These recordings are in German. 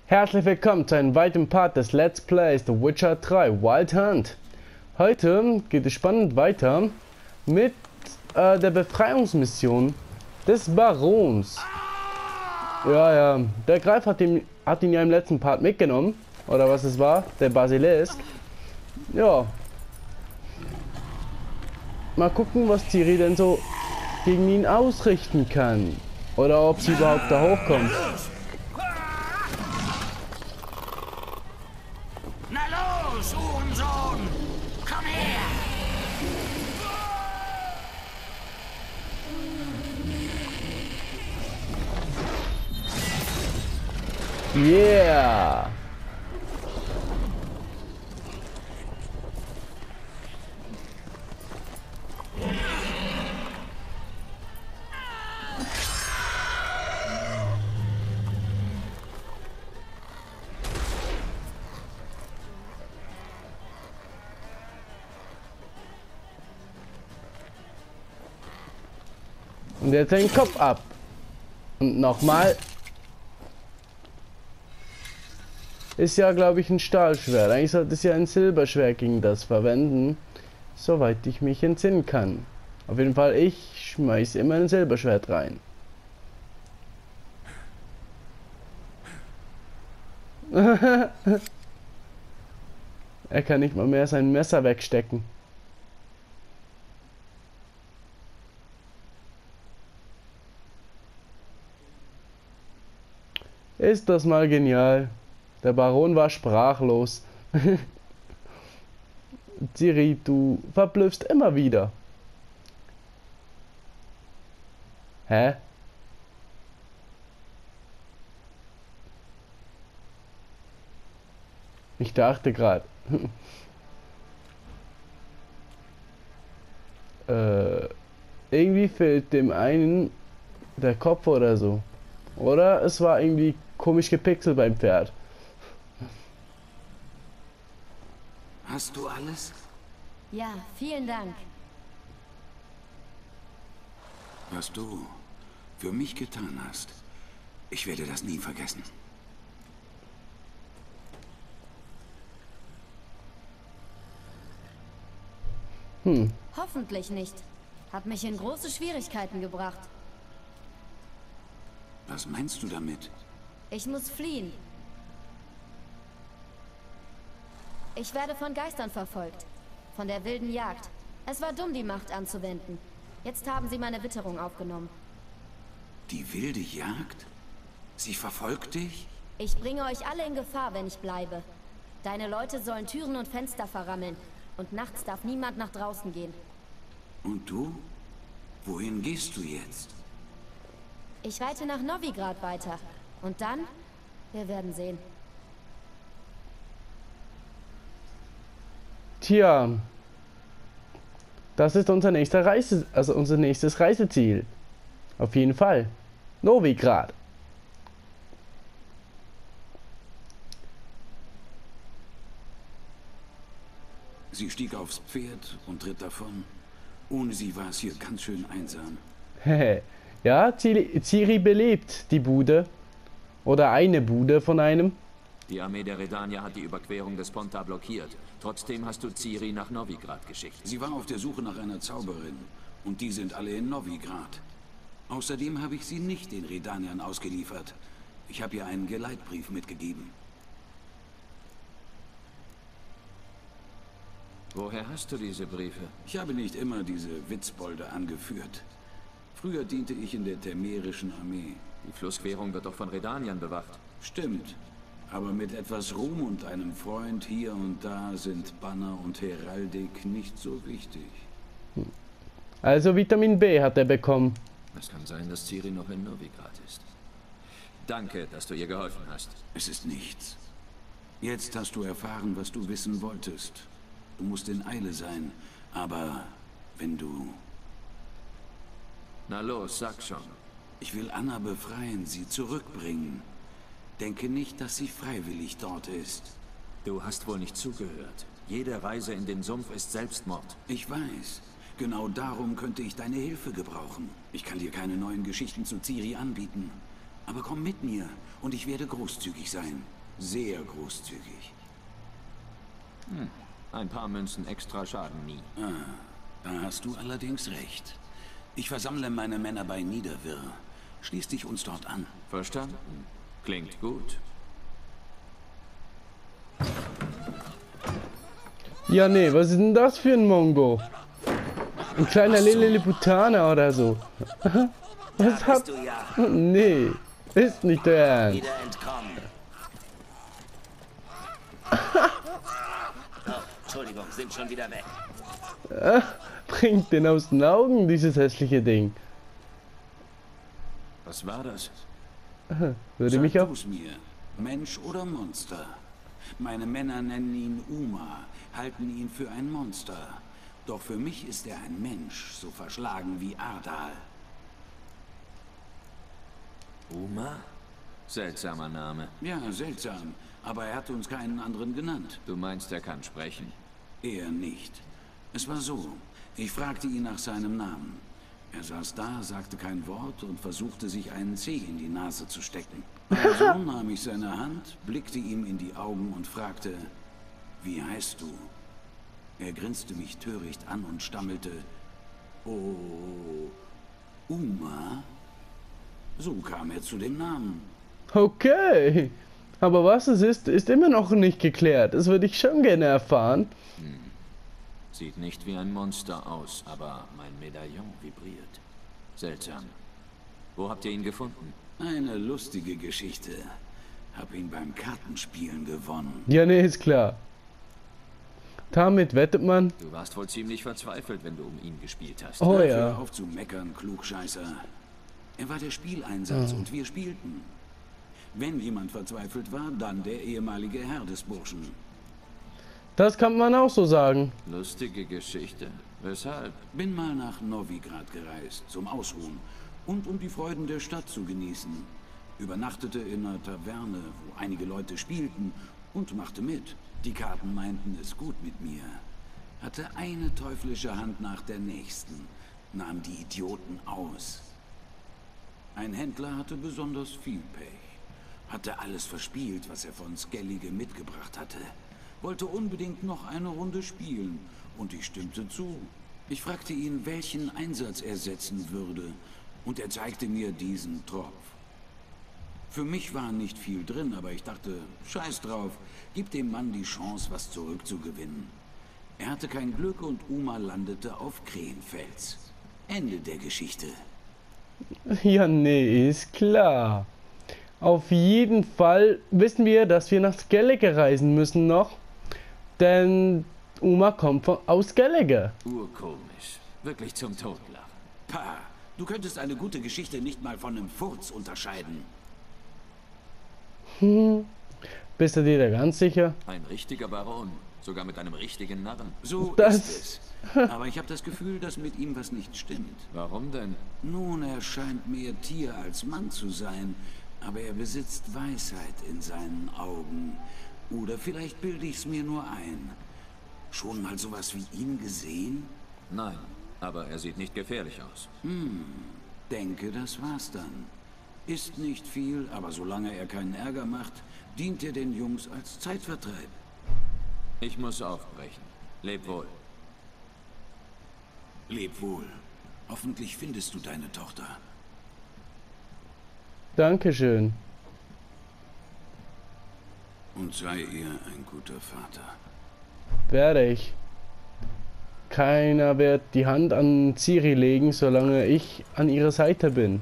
Herzlich willkommen zu einem weiteren Part des Let's Plays The Witcher 3 Wild Hunt. Heute geht es spannend weiter mit der Befreiungsmission des Barons. Ja, der Greif hat ihn ja im letzten Part mitgenommen. Oder was es war, der Basilisk. Ja. Mal gucken, was Ciri denn so gegen ihn ausrichten kann. Oder ob sie überhaupt da hochkommt. Na los, Hurensohn! Komm her! Yeah! Und jetzt den Kopf ab. Und nochmal. Ist ja, glaube ich, ein Stahlschwert. Eigentlich sollte es ja ein Silberschwert gegen das verwenden. Soweit ich mich entsinnen kann. Auf jeden Fall, ich schmeiß immer ein Silberschwert rein. Er kann nicht mal mehr sein Messer wegstecken. Ist das mal genial. Der Baron war sprachlos. Ciri, du verblüffst immer wieder. Hä? Ich dachte gerade. Irgendwie fehlt dem einen der Kopf oder so. Oder es war irgendwie komisch gepixelt beim Pferd. Hast du alles? Ja, vielen Dank. Was du für mich getan hast, ich werde das nie vergessen. Hoffentlich nicht. Hat mich in große Schwierigkeiten gebracht. Was meinst du damit? Ich muss fliehen. Ich werde von Geistern verfolgt. Von der wilden Jagd. Es war dumm, die Macht anzuwenden. Jetzt haben sie meine Witterung aufgenommen. Die wilde Jagd? Sie verfolgt dich? Ich bringe euch alle in Gefahr, wenn ich bleibe. Deine Leute sollen Türen und Fenster verrammeln. Und nachts darf niemand nach draußen gehen. Und du? Wohin gehst du jetzt? Ich reite nach Novigrad weiter. Und dann? Wir werden sehen. Tja. Das ist unser unser nächstes Reiseziel. Auf jeden Fall. Novigrad. Sie stieg aufs Pferd und ritt davon. Ohne sie war es hier ganz schön einsam. Ja, Ciri belebt die Bude. Oder eine Bude von einem. Die Armee der Redanier hat die Überquerung des Pontar blockiert. Trotzdem hast du Ciri nach Novigrad geschickt. Sie war auf der Suche nach einer Zauberin. Und die sind alle in Novigrad. Außerdem habe ich sie nicht den Redaniern ausgeliefert. Ich habe ihr einen Geleitbrief mitgegeben. Woher hast du diese Briefe? Ich habe nicht immer diese Witzbolde angeführt. Früher diente ich in der temerischen Armee. Die Flussquerung wird doch von Redaniern bewacht. Stimmt. Aber mit etwas Ruhm und einem Freund hier und da sind Banner und Heraldik nicht so wichtig. Also Vitamin B hat er bekommen. Es kann sein, dass Ciri noch in Novigrad ist. Danke, dass du ihr geholfen hast. Es ist nichts. Jetzt hast du erfahren, was du wissen wolltest. Du musst in Eile sein, aber wenn du... Na los, sag schon. Ich will Anna befreien, sie zurückbringen. Denke nicht, dass sie freiwillig dort ist. Du hast wohl nicht zugehört. Jede Reise in den Sumpf ist Selbstmord. Ich weiß. Genau darum könnte ich deine Hilfe gebrauchen. Ich kann dir keine neuen Geschichten zu Ciri anbieten. Aber komm mit mir Und ich werde großzügig sein. Sehr großzügig. Ein paar Münzen extra schaden nie. Da hast du allerdings recht. Ich versammle meine Männer bei Niederwirr. Schließ dich uns dort an. Verstanden. Klingt gut. Ja, nee, was ist denn das für ein Mongo? Ein kleiner Lilliputaner oder so. Was hat... Nee, ist nicht der Ernst. Wieder entkommen. Oh, Entschuldigung, sind schon wieder weg. Bringt den aus den Augen, dieses hässliche Ding. Was war das? Würde mich auch... Sag du's mir. Mensch oder Monster? Meine Männer nennen ihn Uma, halten ihn für ein Monster. Doch für mich ist er ein Mensch, so verschlagen wie Ardal. Uma? Seltsamer Name. Ja, seltsam, aber er hat uns keinen anderen genannt. Du meinst, er kann sprechen? Er nicht. Es war so, ich fragte ihn nach seinem Namen. Er saß da, sagte kein Wort und versuchte sich einen Zeh in die Nase zu stecken. Also nahm ich seine Hand, blickte ihm in die Augen und fragte, wie heißt du? Er grinste mich töricht an und stammelte, oh, Uma? So kam er zu dem Namen. Okay. Aber was es ist immer noch nicht geklärt. Das würde ich schon gerne erfahren. Sieht nicht wie ein Monster aus, aber mein Medaillon vibriert. Seltsam. Wo habt ihr ihn gefunden? Eine lustige Geschichte. Hab ihn beim Kartenspielen gewonnen. Ja, nee, ist klar. Damit wettet man. Du warst wohl ziemlich verzweifelt, wenn du um ihn gespielt hast. Oh Hör ja. auf zu meckern, Klugscheißer. Er war der Spieleinsatz und wir spielten. Wenn jemand verzweifelt war, dann der ehemalige Herr des Burschen. Das kann man auch so sagen. Lustige Geschichte. Weshalb? Bin mal nach Novigrad gereist, zum Ausruhen und um die Freuden der Stadt zu genießen. Übernachtete in einer Taverne, wo einige Leute spielten und machte mit. Die Karten meinten es gut mit mir. Hatte eine teuflische Hand nach der nächsten, nahm die Idioten aus. Ein Händler hatte besonders viel Pech. Hatte alles verspielt, was er von Skellige mitgebracht hatte. Wollte unbedingt noch eine Runde spielen und ich stimmte zu. Ich fragte ihn, welchen Einsatz er setzen würde und er zeigte mir diesen Tropf. Für mich war nicht viel drin, aber ich dachte, scheiß drauf, gib dem Mann die Chance, was zurückzugewinnen. Er hatte kein Glück und Uma landete auf Krähenfels. Ende der Geschichte. Ja, nee, ist klar. Auf jeden Fall wissen wir, dass wir nach Skellige reisen müssen noch. Denn Uma kommt aus Skellige. Urkomisch. Wirklich zum Totlachen. Pah, du könntest eine gute Geschichte nicht mal von einem Furz unterscheiden. Bist du dir da ganz sicher? Ein richtiger Baron. Sogar mit einem richtigen Narren. So Das- ist es. Aber ich habe das Gefühl, dass mit ihm was nicht stimmt. Warum denn? Nun, er scheint mehr Tier als Mann zu sein, aber er besitzt Weisheit in seinen Augen. Oder vielleicht bilde ich's mir nur ein. Schon mal sowas wie ihn gesehen? Nein, aber er sieht nicht gefährlich aus. Denke, das war's dann. Ist nicht viel, aber solange er keinen Ärger macht, dient er den Jungs als Zeitvertreib. Ich muss aufbrechen. Leb wohl. Leb wohl. Hoffentlich findest du deine Tochter. Dankeschön. Und sei ihr ein guter Vater. Werde ich. Keiner wird die Hand an Ciri legen, solange ich an ihrer Seite bin.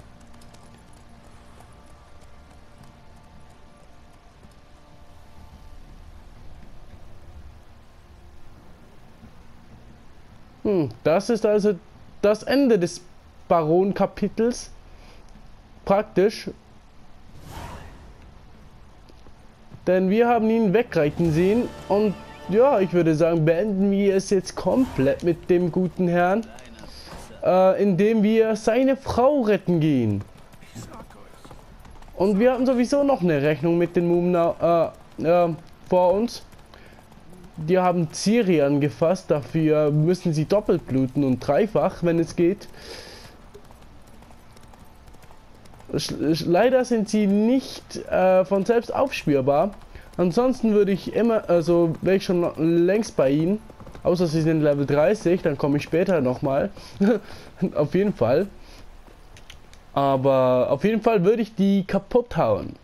Das ist also das Ende des Baron-Kapitels. Praktisch. Denn wir haben ihn wegreiten sehen und ja, ich würde sagen, beenden wir es jetzt komplett mit dem guten Herrn, indem wir seine Frau retten gehen. Und wir haben sowieso noch eine Rechnung mit den Mumna vor uns. Die haben Ciri angefasst, dafür müssen sie doppelt bluten und dreifach, wenn es geht. Leider sind sie nicht von selbst aufspürbar. Ansonsten würde ich immer, also wäre ich schon längst bei ihnen. Außer sie sind Level 30, dann komme ich später nochmal. Auf jeden Fall. Aber auf jeden Fall würde ich die kaputt hauen.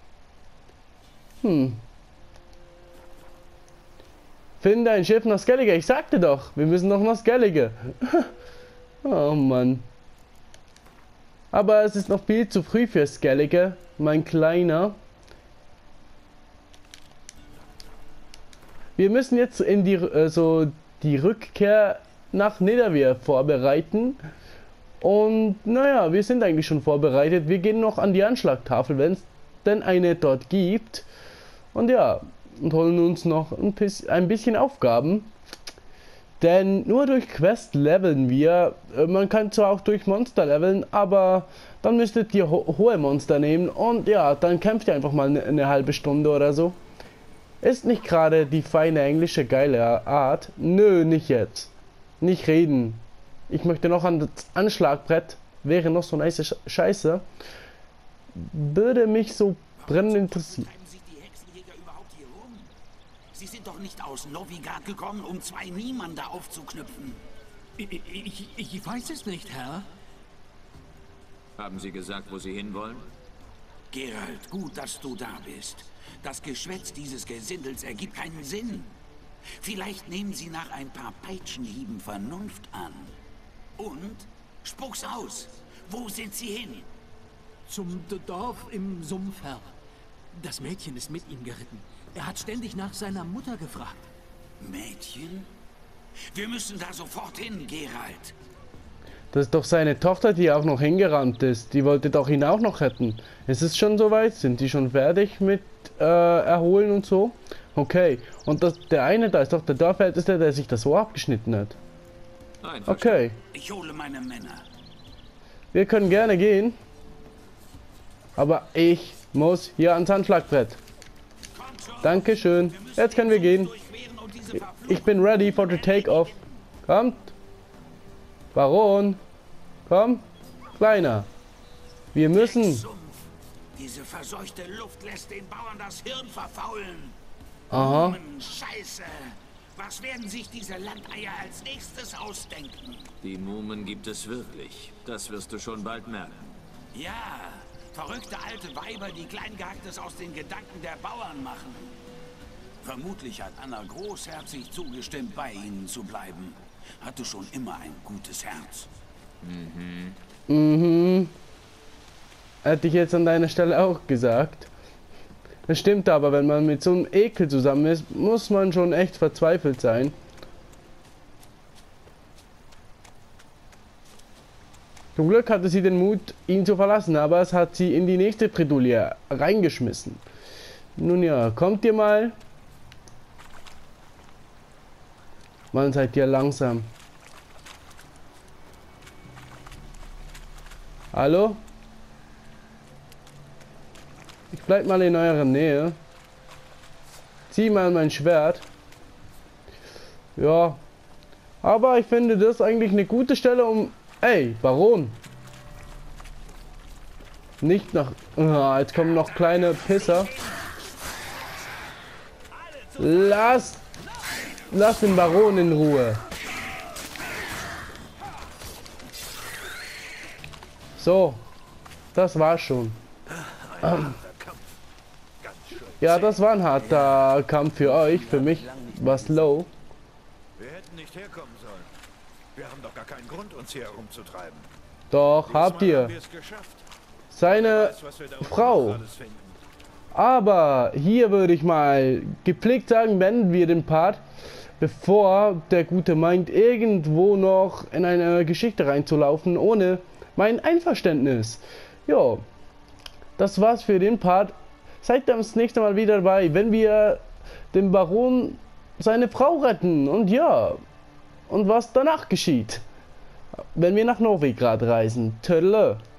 Finde ein Schiff nach Skellige. Ich sagte doch, wir müssen noch nach Skellige. Oh Mann. Aber es ist noch viel zu früh für Skellige, mein Kleiner. Wir müssen jetzt in die die Rückkehr nach Nidavellir vorbereiten. Und naja, wir sind eigentlich schon vorbereitet. Wir gehen noch an die Anschlagtafel, wenn es denn eine dort gibt. Und ja, und holen uns noch ein bisschen Aufgaben. Denn nur durch Quest leveln wir. Man kann zwar auch durch Monster leveln, aber dann müsstet ihr hohe Monster nehmen. Und ja, dann kämpft ihr einfach mal eine halbe Stunde oder so. Ist nicht gerade die feine englische geile Art. Nö, nicht jetzt. Nicht reden. Ich möchte noch an das Anschlagbrett. Wäre noch so nice Scheiße. Würde mich so brennend interessieren. Treiben sich die Hexenjäger überhaupt hier rum? Sie sind doch nicht aus Novigrad gekommen, um zwei Niemande aufzuknüpfen. Ich weiß es nicht, Herr. Haben Sie gesagt, wo Sie hinwollen? Geralt, gut, dass du da bist. Das Geschwätz dieses Gesindels ergibt keinen Sinn. Vielleicht nehmen sie nach ein paar Peitschenhieben Vernunft an. Und? Spuck's aus. Wo sind sie hin? Zum Dorf im Sumpf, Herr. Das Mädchen ist mit ihm geritten. Er hat ständig nach seiner Mutter gefragt. Mädchen? Wir müssen da sofort hin, Geralt. Das ist doch seine Tochter, die auch noch hingerannt ist. Die wollte doch ihn auch noch retten. Es ist schon soweit. Sind die schon fertig mit Erholen und so? Okay. Und der eine da ist doch der Dorfälteste, der sich das Ohr abgeschnitten hat. Okay. Ich hole meine Männer. Wir können gerne gehen. Aber ich muss hier ans Anschlagbrett. Dankeschön. Jetzt können wir gehen. Ich bin ready for the take-off. Kommt. Baron. Komm. Kleiner. Wir müssen. Sumpf. Diese verseuchte Luft lässt den Bauern das Hirn verfaulen. Aha. Scheiße. Was werden sich diese Landeier als nächstes ausdenken? Die Mumen gibt es wirklich. Das wirst du schon bald merken. Ja, verrückte alte Weiber, die Kleingehacktes aus den Gedanken der Bauern machen. Vermutlich hat Anna großherzig zugestimmt, bei ihnen zu bleiben. Hatte schon immer ein gutes Herz. Hätte ich jetzt an deiner Stelle auch gesagt. Das stimmt aber, wenn man mit so einem Ekel zusammen ist, muss man schon echt verzweifelt sein. Zum Glück hatte sie den Mut, ihn zu verlassen, aber es hat sie in die nächste Bredouille reingeschmissen. Nun ja, kommt ihr mal. Mann, seid ihr langsam. Hallo? Ich bleib mal in eurer Nähe. Zieh mal mein Schwert. Ja. Aber ich finde das eigentlich eine gute Stelle, um... Ey, Baron. Nicht nach... Ah, jetzt kommen noch kleine Pisser. Lass den Baron in Ruhe. So. Das war's schon. Ja, das war ein harter Kampf für euch. Für mich war's low. Wir hätten nicht herkommen sollen. Wir haben doch gar keinen Grund, uns hier herumzutreiben. Doch, habt ihr. Haben wir es geschafft. Seine Weiß, was wir da oben Frau. alles finden. Aber hier würde ich mal gepflegt sagen, beenden wir den Part, bevor der Gute meint, irgendwo noch in eine Geschichte reinzulaufen, ohne mein Einverständnis. Jo, das war's für den Part. Seid dann das nächste Mal wieder dabei, wenn wir dem Baron seine Frau retten. Und ja, und was danach geschieht, wenn wir nach Novigrad reisen. Tödele.